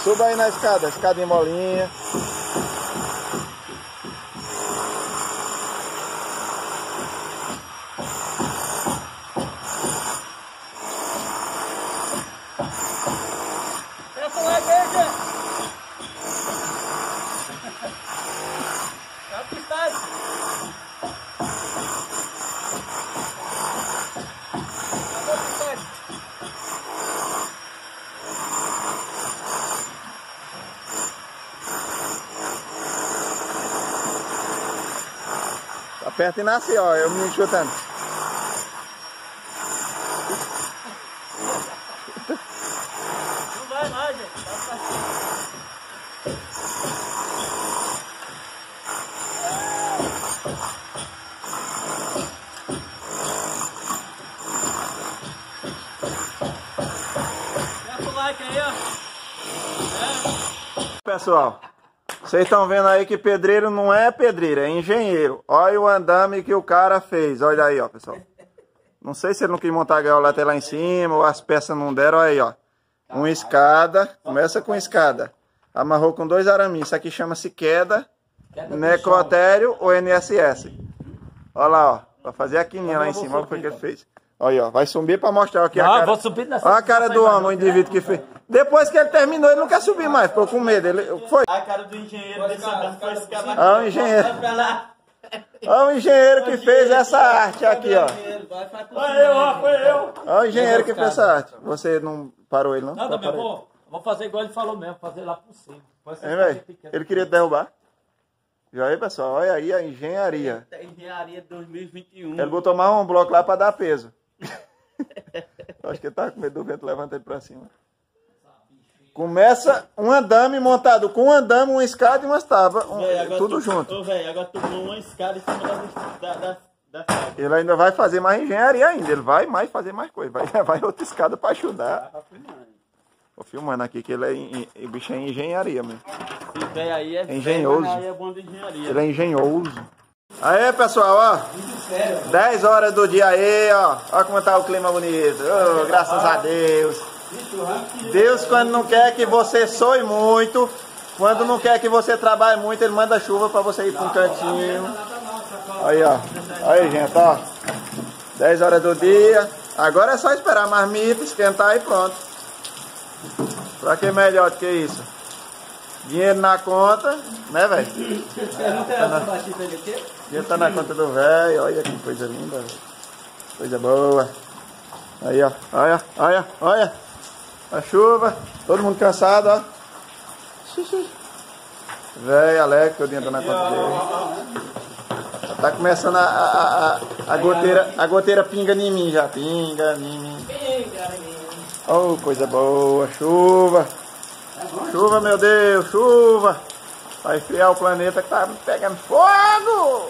Suba aí na escada, escada em molinha. Essa lá é verde. Tá pistado. Aperta e nasce, ó, eu me chutando. Não vai mais, gente. Aperta o like aí, ó. Pessoal, vocês estão vendo aí que pedreiro não é pedreiro, é engenheiro. Olha o andame que o cara fez. Olha aí, ó, pessoal. Não sei se ele não quis montar a gaiola até lá em cima ou as peças não deram. Olha aí, ó. Uma escada. Começa com escada. Amarrou com 2 araminhos. Isso aqui chama-se queda, necrotério ou NSS. Olha lá, ó. Pra fazer a quininha lá em cima. Olha o que ele fez. Olha aí, ó. Vai subir pra mostrar aqui a cara. Vou subir nessa. Olha a cara do homem, o indivíduo que fez. Depois que ele terminou, ele não quer subir mais. Ficou com medo. Ele foi. A cara do engenheiro desse andame foi escada. Olha o engenheiro. Olha o engenheiro que fez essa arte aqui, ó. Foi eu. Olha o engenheiro que fez essa arte. Você não parou ele, não? Não, também vou fazer igual ele falou mesmo, fazer lá por cima. Hein, velho? Ele queria derrubar. E aí, pessoal, olha aí a engenharia. Engenharia 2021. Ele botou mais um bloco lá pra dar peso. Acho que ele tá com medo do vento, levanta ele pra cima. Começa um andame montado com um andame, uma escada e umas tábuas, tudo junto. Ô, velho, agora tu pulou uma escada em cima da Ele ainda vai fazer mais engenharia ainda, ele vai mais fazer mais coisa, vai levar outra escada pra ajudar. Tô filmando aqui que ele o bicho é engenharia mesmo. Esse velho aí é engenhoso. Aí é bom de engenharia. Ele é engenhoso. Aí, pessoal, ó. 10 horas do dia aí, ó. Ó como tá o clima bonito. Oh, graças a Deus. Deus, quando não quer que você soe muito, quando não quer que você trabalhe muito, ele manda chuva pra você ir pra um cantinho. Aí, ó. Aí, gente, ó. 10 horas do dia. Agora é só esperar a marmita, esquentar e pronto. Pra que melhor do que isso? Dinheiro na conta, né, velho? Dinheiro tá na conta do velho. Olha que coisa linda, véio. Coisa boa. Aí, ó. Olha, olha, olha. A chuva. Todo mundo cansado, ó. Velho, alegre que o dinheiro tá na conta dele. Tá começando a goteira pinga em mim já. Pinga em mim. Oh, coisa boa. Chuva. Chuva, meu Deus, chuva. Vai esfriar o planeta que tá pegando fogo.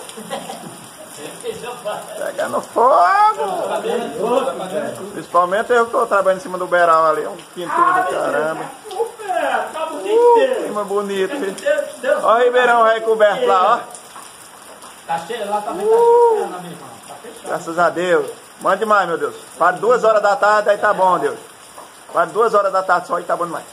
Pegando fogo. Principalmente eu que tô trabalhando em cima do beiral ali. Um pintura do caramba. Clima bonito. Olha o ribeirão recoberto lá, ó. Tá cheio lá também, tá cheio na mesma. Graças a Deus. Mande mais, meu Deus. Para 2 horas da tarde, aí tá bom, Deus. Para 2 horas da tarde só, aí tá bom demais.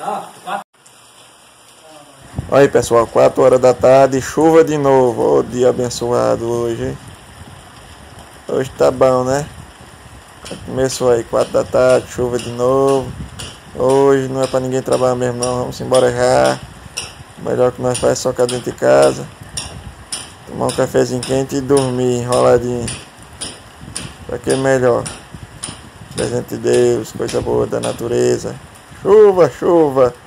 Aí, pessoal, 4 horas da tarde, chuva de novo. Ô, dia abençoado hoje, hein? Hoje tá bom, né? Começou aí, 4 da tarde, chuva de novo. Hoje não é pra ninguém trabalhar mesmo, não. Vamos embora já. O melhor que nós faz é só ficar dentro de casa. Tomar um cafezinho quente e dormir enroladinho. Pra que melhor? Presente de Deus, coisa boa da natureza. Chuva, chuva.